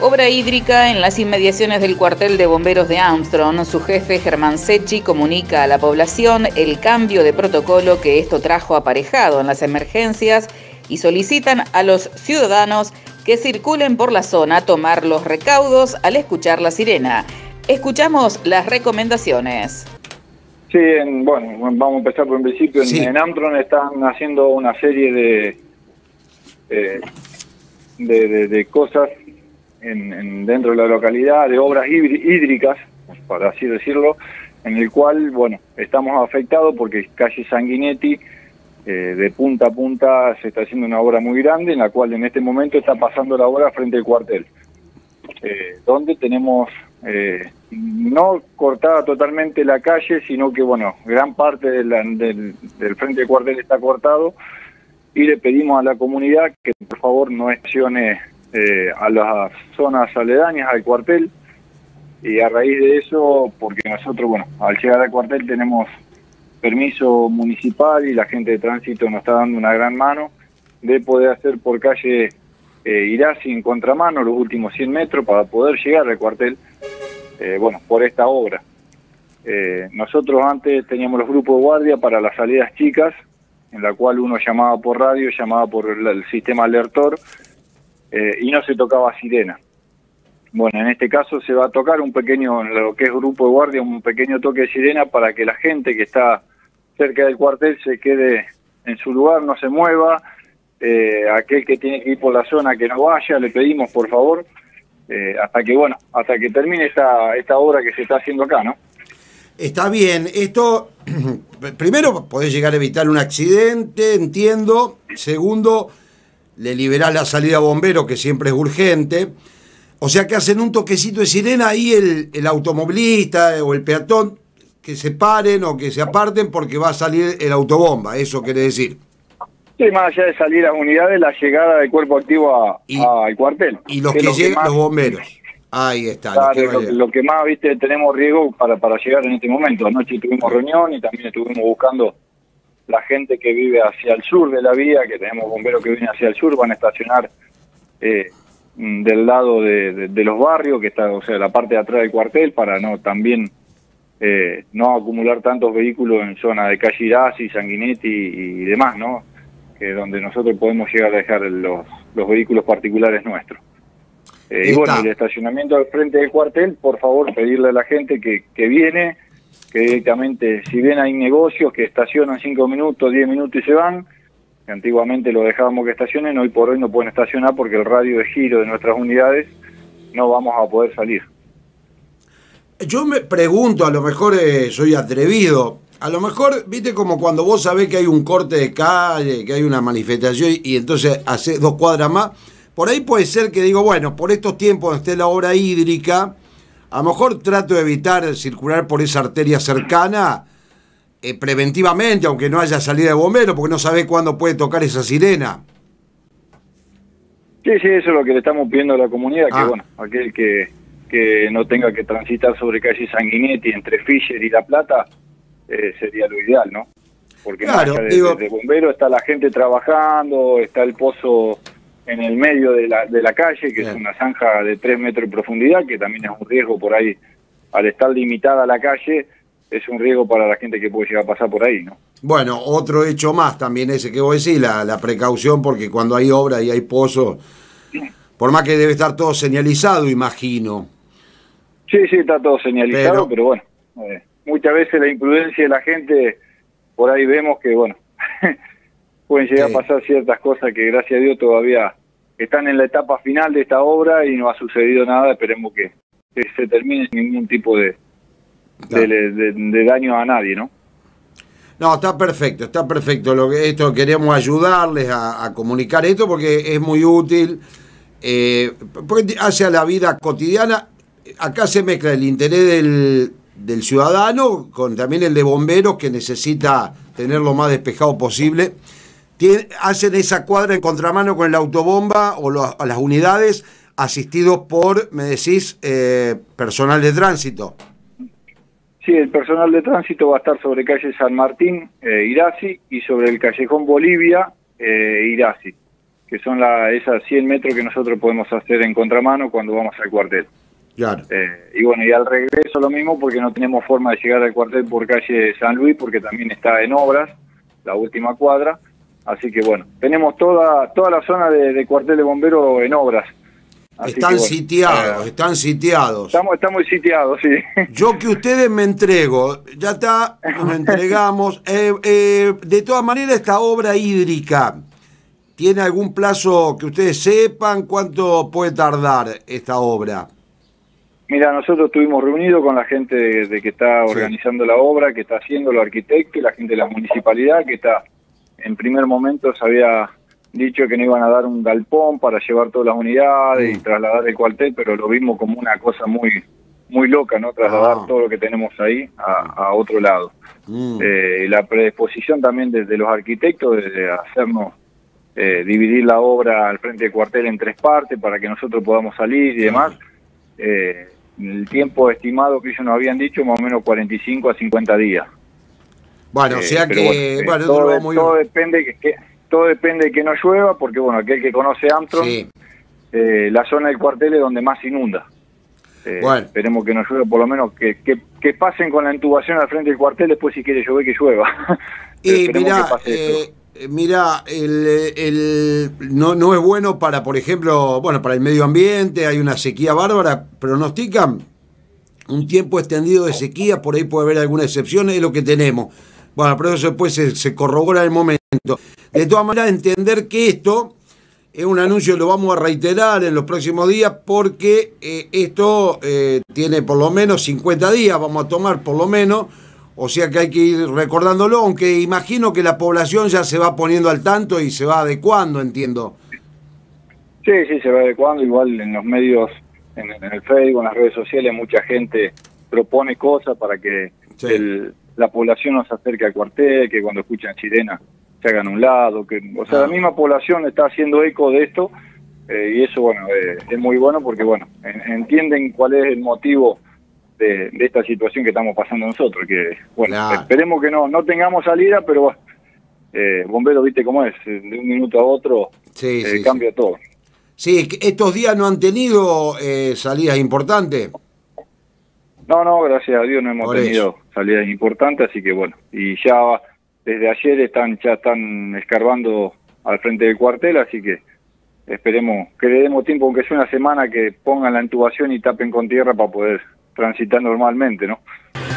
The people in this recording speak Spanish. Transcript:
obra hídrica en las inmediaciones del cuartel de bomberos de Armstrong. Su jefe, Germán Secchi, comunica a la población el cambio de protocolo que esto trajo aparejado en las emergencias y solicitan a los ciudadanos que circulen por la zona a tomar los recaudos al escuchar la sirena. Escuchamos las recomendaciones. Sí, bueno, vamos a empezar por un principio. Sí. En Armstrong están haciendo una serie de cosas dentro de la localidad, de obras hídricas, para así decirlo, en el cual, bueno, estamos afectados porque calle Sanguinetti, de punta a punta, se está haciendo una obra muy grande, en la cual en este momento está pasando la obra frente al cuartel, donde tenemos no cortada totalmente la calle, sino que, bueno, gran parte del frente del cuartel está cortado, y le pedimos a la comunidad que por favor no estacione a las zonas aledañas al cuartel, y a raíz de eso, porque nosotros, bueno, al llegar al cuartel tenemos permiso municipal y la gente de tránsito nos está dando una gran mano de poder hacer por calle Iracy en contramano los últimos 100 metros para poder llegar al cuartel, bueno, por esta obra. Nosotros antes teníamos los grupos de guardia para las salidas chicas, en la cual uno llamaba por radio, llamaba por el sistema alertor, y no se tocaba sirena. Bueno, en este caso se va a tocar un pequeño, en lo que es grupo de guardia, un pequeño toque de sirena para que la gente que está cerca del cuartel se quede en su lugar, no se mueva. Aquel que tiene que ir por la zona que no vaya, le pedimos por favor, hasta que termine esta obra que se está haciendo acá, ¿no? Está bien, esto, primero, podés llegar a evitar un accidente, entiendo. Segundo, le liberás la salida a bomberos, que siempre es urgente. O sea que hacen un toquecito de sirena ahí el automovilista o el peatón, que se paren o que se aparten porque va a salir el autobomba, eso quiere decir. Sí, más allá de salir a unidades, la llegada del cuerpo activo al cuartel. Y los que llegan, los bomberos. Ahí está. Claro, lo que más, viste, tenemos riesgo para llegar en este momento. Anoche tuvimos reunión y también estuvimos buscando la gente que vive hacia el sur de la vía, que tenemos bomberos que vienen hacia el sur, van a estacionar del lado de los barrios, que está, o sea, la parte de atrás del cuartel, para no también no acumular tantos vehículos en zona de calle Iracy, Sanguinetti y demás, ¿no? Que donde nosotros podemos llegar a dejar los vehículos particulares nuestros. Y bueno, el estacionamiento al frente del cuartel, por favor, pedirle a la gente que viene, que directamente, si bien hay negocios que estacionan 5 minutos, 10 minutos y se van, que antiguamente lo dejábamos que estacionen, hoy por hoy no pueden estacionar porque el radio de giro de nuestras unidades no vamos a poder salir. Yo me pregunto, a lo mejor soy atrevido, a lo mejor, viste, como cuando vos sabés que hay un corte de calle, que hay una manifestación y entonces haces 2 cuadras más, por ahí puede ser que digo, bueno, por estos tiempos donde esté la obra hídrica, a lo mejor trato de evitar circular por esa arteria cercana preventivamente, aunque no haya salida de bombero, porque no sabés cuándo puede tocar esa sirena. Sí, eso es lo que le estamos pidiendo a la comunidad, que bueno, aquel que no tenga que transitar sobre calle Sanguinetti entre Fischer y La Plata, sería lo ideal, ¿no? Porque claro, más allá de bombero está la gente trabajando, está el pozo en el medio de la calle, que es una zanja de 3 metros de profundidad, que también es un riesgo por ahí, al estar limitada la calle, es un riesgo para la gente que puede llegar a pasar por ahí, ¿no? Bueno, otro hecho más también ese que vos decís, la precaución, porque cuando hay obra y hay pozos, por más que debe estar todo señalizado, imagino. Sí, está todo señalizado, pero bueno, muchas veces la imprudencia de la gente, por ahí vemos que, bueno, pueden llegar a pasar ciertas cosas que gracias a Dios todavía están en la etapa final de esta obra y no ha sucedido nada. Esperemos que se termine sin ningún tipo de daño a nadie, ¿no? No, está perfecto. Esto queremos ayudarles a comunicar esto porque es muy útil, porque hace a la vida cotidiana. Acá se mezcla el interés del ciudadano con también el de bomberos, que necesita tener lo más despejado posible. Hacen esa cuadra en contramano con el autobomba o las unidades asistidos por, me decís, personal de tránsito. Sí, el personal de tránsito va a estar sobre calle San Martín, Iracy, y sobre el callejón Bolivia, Iracy. que son esas 100 metros que nosotros podemos hacer en contramano cuando vamos al cuartel. Claro. Y bueno, y al regreso lo mismo, porque no tenemos forma de llegar al cuartel por calle San Luis, porque también está en obras, la última cuadra. Así que bueno, tenemos toda la zona de cuartel de bomberos en obras. Así están que, bueno, sitiados, están sitiados. Estamos sitiados, sí. Yo que ustedes me entrego, ya está, nos entregamos. De todas maneras, esta obra hídrica, ¿tiene algún plazo que ustedes sepan? ¿Cuánto puede tardar esta obra? Mira, nosotros estuvimos reunidos con la gente de que está organizando la obra, que está haciendo, los arquitectos, la gente de la municipalidad, que está, en primer momento se había dicho que no iban a dar un galpón para llevar todas las unidades y trasladar el cuartel, pero lo vimos como una cosa muy loca, ¿no? Trasladar todo lo que tenemos ahí a otro lado. La predisposición también desde los arquitectos de hacernos dividir la obra al frente del cuartel en 3 partes para que nosotros podamos salir y demás. El tiempo estimado que ellos nos habían dicho, más o menos 45 a 50 días. Bueno, o sea que todo depende de que no llueva, porque bueno, aquel que conoce Armstrong, la zona del cuartel es donde más inunda. Bueno. Esperemos que no llueva, por lo menos que pasen con la intubación al frente del cuartel, después si quiere llover que llueva. Y mirá, no es bueno para, por ejemplo, para el medio ambiente, hay una sequía bárbara, pronostican un tiempo extendido de sequía, por ahí puede haber alguna excepción, es lo que tenemos. Bueno, pero eso después se corrobora en el momento. De todas maneras, entender que esto es un anuncio, lo vamos a reiterar en los próximos días, porque esto tiene por lo menos 50 días, vamos a tomar por lo menos. O sea que hay que ir recordándolo, aunque imagino que la población ya se va poniendo al tanto y se va adecuando, entiendo. Sí, se va adecuando, igual en los medios, en el Facebook, en las redes sociales, mucha gente propone cosas para que la población no se acerque al cuartel, que cuando escuchan sirena se hagan a un lado, la misma población está haciendo eco de esto, y eso, bueno, es muy bueno porque, bueno, entienden cuál es el motivo de esta situación que estamos pasando nosotros, que bueno, esperemos que no tengamos salida, pero bueno, bombero, viste cómo es, de un minuto a otro cambia todo. Sí, estos días no han tenido salidas importantes. No, gracias a Dios no hemos tenido salidas importantes, así que bueno, y ya desde ayer ya están escarbando al frente del cuartel, así que esperemos que le demos tiempo, aunque sea una semana, que pongan la intubación y tapen con tierra para poder transitar normalmente, ¿no?